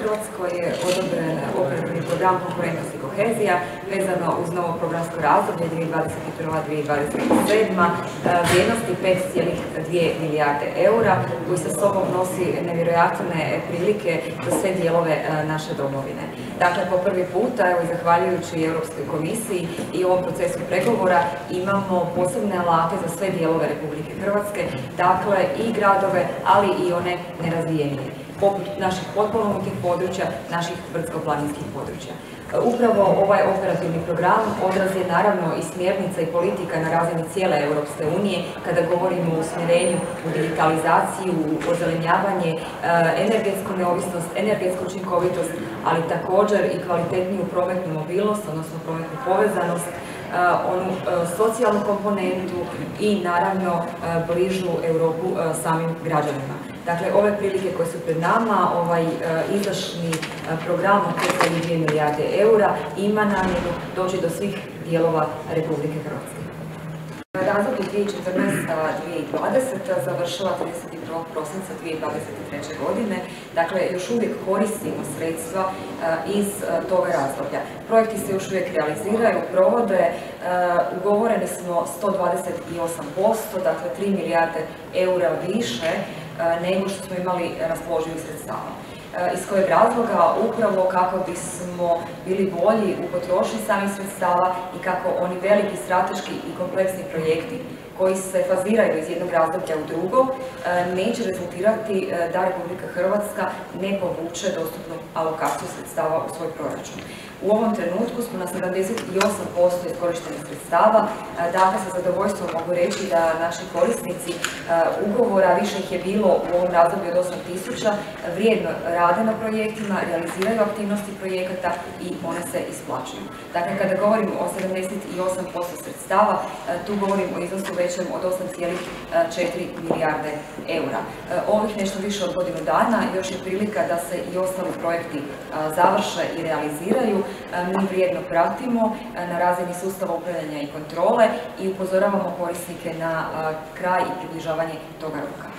Hrvatskoj je odobren operativni program Konkurentnost i kohezija vezano uz novo programsko razdoblje 2021-2027 vrijednosti 5,2 milijarde eura koji sa sobom nosi nevjerojatne prilike za sve dijelove naše domovine. Dakle, po prvi puta, evo i zahvaljujući Europskoj komisiji i ovom procesu pregovora, imamo posebne alate za sve dijelove Republike Hrvatske, dakle i gradove, ali i one nerazvijenije, poput naših potpomognutih područja, naših brdsko-planinskih područja. Upravo ovaj operativni program odraz je naravno i smjernica i politika na razini cijele Europske unije kada govorimo o usmjerenju u digitalizaciju, u ozelenjavanje, energetsku neovisnost, energetsku učinkovitost, ali također i kvalitetniju prometnu mobilnost, odnosno prometnu povezanost, onu socijalnu komponentu i naravno bližu Europu samim građanima. Dakle, ove prilike koje su pred nama, ovaj izdašni program od 5,2 milijarde eura ima namjeru doći do svih dijelova Republike Hrvatske. Razdoblje 2014-2020 završila 31. prosinca 2023. godine, dakle još uvijek koristimo sredstva iz toga razdoblja. Projekti se još uvijek realiziraju, provode, ugovoreni smo 128%, dakle 3 milijarde eura više nego što smo imali raspoloživih sredstava. Iz kojeg razloga? Upravo kako bismo bili bolji u potrošnji samih sredstava i kako oni veliki strateški i kompleksni projekti koji se faziraju iz jednog razdoblja u drugo neće rezultirati da Republika Hrvatska ne povuče dostupnu alokaciju sredstava u svoj proračun. U ovom trenutku smo na 78% iskorištenih sredstava, dakle sa zadovoljstvom mogu reći da naši korisnici ugovora, više ih je bilo u ovom razdoblju od 8.000, vrijedno rade na projektima, realiziraju aktivnosti projekata i one se isplaćuju. Dakle, kada govorimo o 78% sredstava, tu govorimo o iznosu većem od 8,4 milijarde eura. Ovih nešto više od godinu dana još je prilika da se i ostali projekti završe i realiziraju. Mi vrijedno pratimo na razini sustava upravljanja i kontrole i upozoravamo korisnike na kraj i približavanje toga roka.